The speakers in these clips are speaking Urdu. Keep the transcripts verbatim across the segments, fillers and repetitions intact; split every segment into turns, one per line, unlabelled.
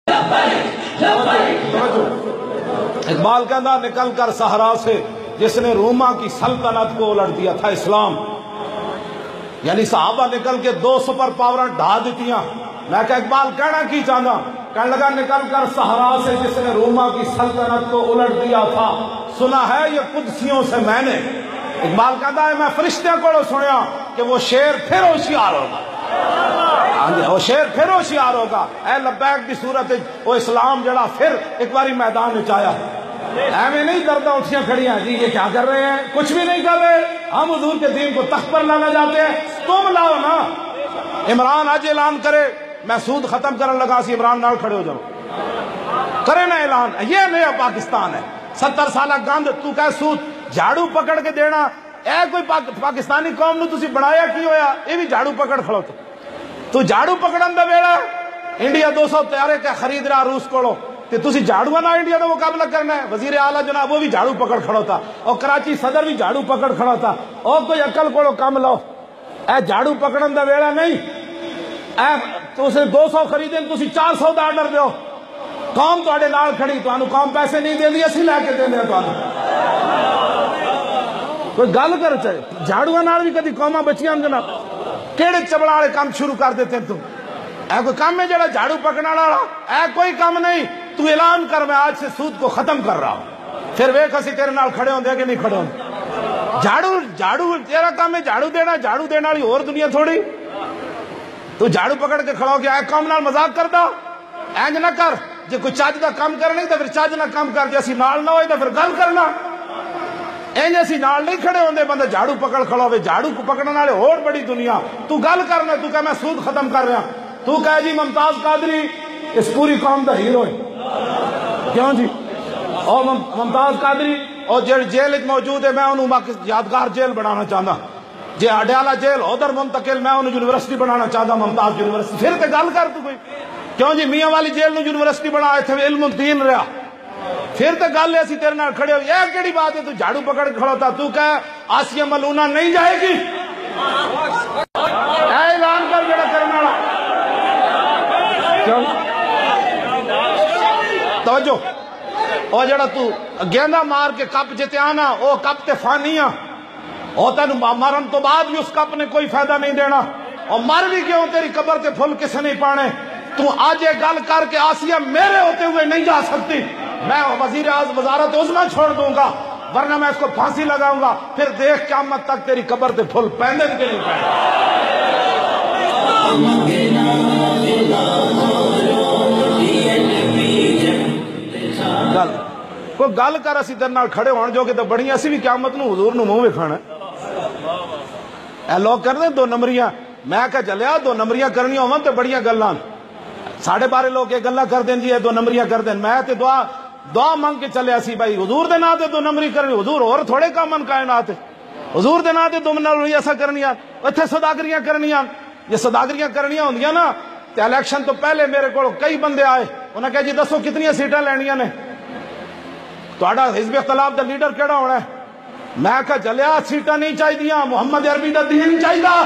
اقبال کہنا نکل کر صحرا سے جس نے روما کی سلطنت کو الٹ دیا تھا اسلام، یعنی صحابہ نکل کے دو سپر پاور ڈھا دیتیاں. میں کہ اقبال کہنا کی چاہتا، کہنے لگا نکل کر صحرا سے جس نے روما کی سلطنت کو الٹ دیا تھا، سنا ہے یہ قدسیوں سے میں نے. اقبال کہتا ہے میں فرشتوں کو سنیا کہ وہ شیر پھر ہوشیار ہوگا، وہ شیر پھر ہوشیار ہوگا. اے لبیک دی صورت وہ اسلام جڑا پھر ایک باری میدان میں آیا. ایویں نہیں دردہ اٹھیاں کھڑی ہیں جی یہ کیا کر رہے ہیں، کچھ بھی نہیں کر رہے. ہم حضور کے دین کو تخت پر لانا چاہتے ہیں، تم لاؤ نا. عمران آج اعلان کرے میں سود ختم کرنے لگا سی، عمران نال کھڑے ہو جاؤ، کرے نا اعلان. یہ نیا پاکستان ہے. ستر سالہ گند تو کہ سود جھاڑو پکڑ کے دینا. اے کوئی پاکستانی قوم نو تسی بنایا کی ہویا، یہ بھی جھاڑو پکڑ کھڑو. تو تو جھاڑو پکڑن دا ویلا انڈیا دو سو طیارے کا خرید رہا روس کو، تے تسی جھاڑو نہ انڈیا کا مقابلہ کرنا ہے. وزیر اعلیٰ جناب وہ بھی جھاڑو پکڑ کھڑا تھا، اور کراچی صدر بھی جھاڑو پکڑ کھڑا تھا. اور کوئی عقل کو کم لو، اے جھاڑو پکڑن دا ویلا نہیں. اے تسی دو سو خریدیں تسی چار سو دا آرڈر دیو. قوم تواڈے نال کھڑی، تانوں قوم پیسے نہیں دیندی، اسی لے کے دیندے تانوں. کوئی گل کر چاہے جھاڑو نال بھی کدی قوماں بچیاں جناب. کیڑے چبڑا والے کام شروع کر دیتے ہیں تم. اے کوئی کام ہے جڑا جھاڑو پکڑنا والا؟ اے کوئی کام نہیں. تو اعلان کر میں آج سے سود کو ختم کر رہا ہوں، پھر ویکھ اسی تیرے نال کھڑے ہوندے کہ نہیں کھڑے ہوندے. جھاڑو جھاڑو تیرا کام ہے جھاڑو دینا، جھاڑو دینے والی اور دنیا تھوڑی. تو جھاڑو پکڑ کے کھڑا ہو گیا، اے قوم نال مذاق کردا. اینج نہ کر، جے کوئی چج دا کام کرنا تو پھر چج نہ کام کر. جے اسی نال نہ ہوئے تو پھر گل کرنا. اینج اسی نال نہیں کھڑے ہوندے. بندہ جھاڑو پکڑ کھڑا ہوئے، جھاڑو کو پکڑنے والے اور بڑی دنیا. تو گل کرنا، تو کہ میں سود ختم کر رہا. تو کہے جی ممتاز قادری اس پوری قوم دا ہیرو ہے. کیوں جی؟ اور ممتاز قادری اور جیل جیل موجود ہے، میں انہوں یادگار جیل بنانا چاہتا. جی اڈیالہ جیل ادھر منتقل، میں انہوں یونیورسٹی بنانا چاہتا، ممتاز یونیورسٹی. پھر تے گل کر تو کوئی. کیوں جی میاں والی جیل نو یونیورسٹی بنا اتنے علم دین رہا. پھر تے گل ہے اسی تیرے نال کھڑے ہو. یہ کیڑی بات ہے تو جھاڑو پکڑ کھڑا تھا. تو کہ آسیہ ملونہ نہیں جائے گی. اے اعلان کر جڑا کرنے والا. توجہ، اور جڑا تو گیندا مار کے کپ جتے آنا، او کپ تے فانی آ. او تین مرن تو بعد بھی اس کپ نے کوئی فائدہ نہیں دینا. اور مر بھی کیوں تیری قبر تے پھل کسے نہیں پانے. تو آج یہ گل کر کے آسیہ میرے ہوتے ہوئے نہیں جا سکتی. میں وزیر اعظم وزارت عظمیٰ چھوڑ دوں گا، ورنہ میں اس کو پھانسی لگاؤں گا. پھر دیکھ قیامت تک تیری قبر تے پھل پہنے کے نہیں گل کوئی گل کر اسی تیرے نال کھڑے ہون جو کہ تو بڑی اسی بھی قیامت نو حضور نو منہ وکھانا. اے لوگ کر دیں دو نمبریاں. میں کہ چلیا دو نمبریاں کرنیاں ہون تے بڑیاں گلاں. ساڑھے بارے لوگ یہ گلاں کر دیں جی دو نمبریاں کر دیں. میں تے دعا دعا منگ کے چلیا سی بھائی حضور دے نا تے دو نمبری کرنی. حضور اور تھوڑے کامن کائنات حضور دے نا تے دو نمبری ایسا کرنیاں. اتھے صداقریاں کرنیاں. یہ صداقریاں کرنیاں ہوندیاں نا تے الیکشن تو پہلے میرے کو کئی بندے آئے، انہاں کہا جی دسو کتنی سیٹاں لینیاں نے، تہاڈا حزب اختلاف دا لیڈر کیڑا ہونا ہے؟ میں کہا چلیا سیٹاں نہیں چاہی دیاں، محمد عربی دا دین چاہی دا.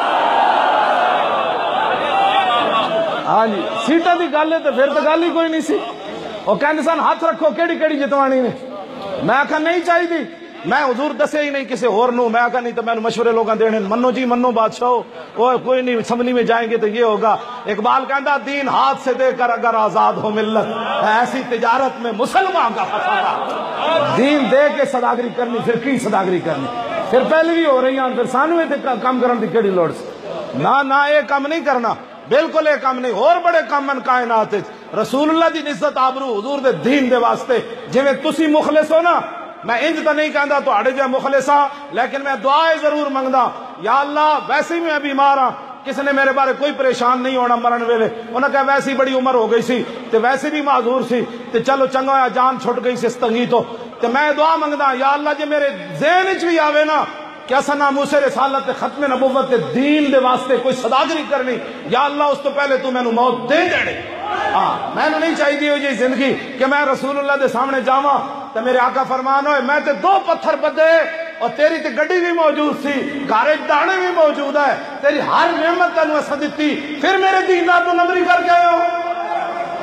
ہاں جی سیٹاں دی گل ہے تو پھر تو گل ہی کوئی نہیں سی. وہ کہنے سن ہاتھ رکھو کیڑی کیڑی جتوانی نے. میں کہا نہیں چاہی دی. میں حضور دسے ہی نہیں کسی اور نو. میں کہا نہیں تو میں مشورے لوگاں دینے منو جی منو بادشاہ وہ کوئی نہیں اسمبلی میں جائیں گے تو یہ ہوگا. اقبال کہندا دین ہاتھ سے دے کر اگر آزاد ہو ملت، ایسی تجارت میں مسلمان کا خسارہ. دین دے کے صداقری کرنی، پھر کی صداقری کرنی؟ پھر پہلے بھی ہو رہی ہیں، پھر سانو کام کرن دی کیڑی لوڑ سی؟ نہ نہ یہ کام نہیں کرنا، بالکل یہ کام نہیں. اور بڑے کام من کائنات رسول اللہ دی عزت آبرو حضور دے دین دے واسطے جویں تسی مخلص ہو نا. میں انج تو نہیں کہندا تو اڑے جے مخلصاں، لیکن میں دعائیں ضرور منگدا. یا اللہ ویسے ہی میں بیمار ہاں، کسی نے میرے بارے کوئی پریشان نہیں ہونا مرن ویلے. انہاں کہا ویسی بڑی عمر ہو گئی سی تے ویسے بھی معذور سی تے چلو چنگا ہویا جان چھٹ گئی سی اس تنگی تو. تے میں دعا منگدا یا اللہ جے میرے ذہن وچ بھی آوے نا کہ اساں ناموس رسالت تے ختم نبوت تے دین دے واسطے کوئی صداقری کرنی، یا اللہ اس تو پہلے تو مینوں موت دے دینے. ہاں میں نہیں چاہیے ہو جی زندگی کہ میں رسول اللہ دے سامنے جاواں تو میرے آقا فرمان ہوئے میں تے دو پتھر بدے اور تیری تے گڈی بھی موجود سی، گھر دانے بھی موجود ہے، تیری ہر نعمت تینوں اساں دتی، پھر میرے دین نال تو نمبری کر کے آئے ہو.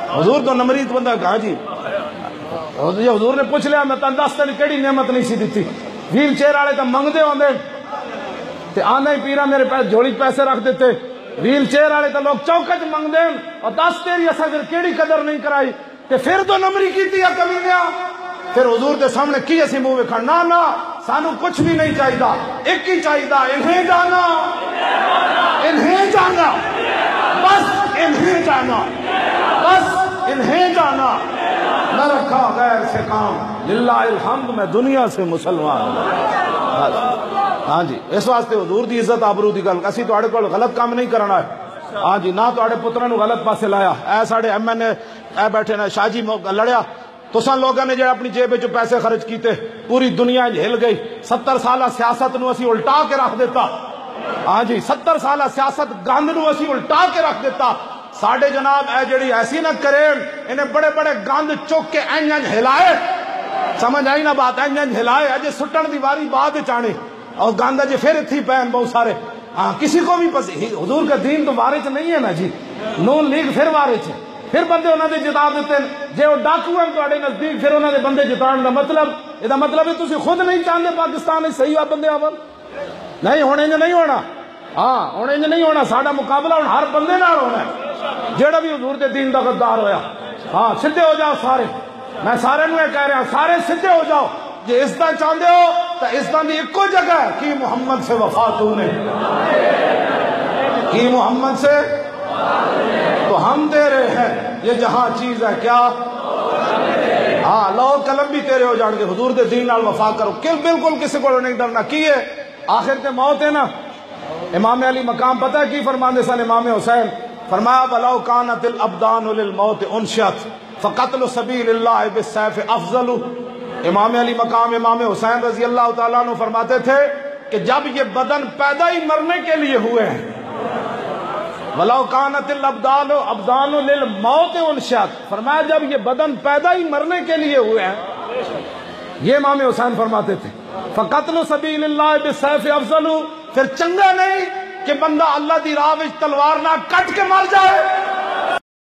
حضور تو نمرید بندہ کہا جی حضور نے پوچھ لیا میں تن دس تین کیڑی نعمت نہیں سی دیتی ویل چیئر والے تو منگتے ہوندے تے آنا ہی پیرا میرے پیسے جوڑی پیسے رکھ دیتے ویل چیئر والے تو لوگ چوکچ منگ دیں اور دس تیری اصا پھر کیڑی قدر نہیں کرائی تے پھر تو نمری کیتی ہے کبھی گیا پھر حضور دے سامنے کی اسی منہ وکھا نہ نہ سانو کچھ بھی نہیں چاہیدا ایک ہی چاہیدا انہیں جانا انہیں جانا بس انہیں جانا بس انہیں جانا نہ رکھا غیر سے کام للہ الحمد میں دنیا سے مسلمان ہوں ہاں جی اس واسطے حضور دی عزت آبرو دی گل اسی تواڈے کول غلط کام نہیں کرنا ہے ہاں جی نہ تواڈے پتراں نو غلط پاسے لایا اے ساڈے ایم این اے اے بیٹھے نے شاہ جی لڑیا تساں لوگاں نے جڑے اپنی جیب وچ پیسے خرچ کیتے پوری دنیا ہل گئی ستر سالہ سیاست نو اسی الٹا کے رکھ دیتا ہاں جی ستر سالہ سیاست گند نو اسی الٹا کے رکھ دیتا ساڈے جناب اے جڑی ایسی نہ کرے انہیں بڑے بڑے گند چوک کے اینج اینج ہلائے سمجھ آئی نہ بات اینج اینج ہلائے اجے سٹن دی واری بعد چانے اور گاندہ جی پھر تھی پہن بہت سارے ہاں کسی کو بھی پس حضور کا دین تو وارث نہیں ہے نا جی نون لیگ پھر وارث ہے پھر بندے انہوں نے جتا دیتے ہیں جے وہ ڈاکو ہیں تو اڑے نزدیک پھر انہوں نے بندے جتان دا مطلب یہ مطلب ہے تسی خود نہیں چاہتے پاکستان میں صحیح بندے آول نہیں ہونے جو نہیں ہونا ہاں ہونے جو نہیں ہونا ساڈا مقابلہ ہن ہر بندے نال ہونا ہے جیڑا بھی حضور دے دین دا غدار ہویا ہاں سیدھے ہو جاؤ سارے میں سارے نو کہہ رہا ہوں سارے سیدھے ہو جاؤ جی اس طرح چاہتے ہو تو اس طرح دی ایک جگہ ہے کہ محمد سے وفا تو نے کہ محمد سے تو ہم تیرے ہیں یہ جہاں چیز ہے کیا ہاں لو قلم بھی تیرے ہو جان گے حضور دے دین نال وفا کرو کل بالکل کسی کو نہیں ڈرنا کیے آخر تے موت ہے نا امام علی مقام پتہ ہے کی فرماندے سن امام حسین فرمایا بلو کانت الابدان للموت انشت فقتل سبیل اللہ بالسیف افضل امام علی مقام امام حسین رضی اللہ تعالیٰ عنہ فرماتے تھے کہ جب یہ بدن پیدا ہی مرنے کے لیے ہوئے ہیں وَلَوْ كَانَتِ الْأَبْدَانُ أَبْدَانُ لِلْمَوْتِ أُنْشِئَتْ فرمایا جب یہ بدن پیدا ہی مرنے کے لیے ہوئے ہیں یہ امام حسین فرماتے تھے فَقَتْلُ سَبِيلِ اللَّهِ بِالسَّيْفِ أَفْضَلُ پھر چنگا نہیں کہ بندہ اللہ دی راہ وچ تلوار نہ کٹ کے مر جائے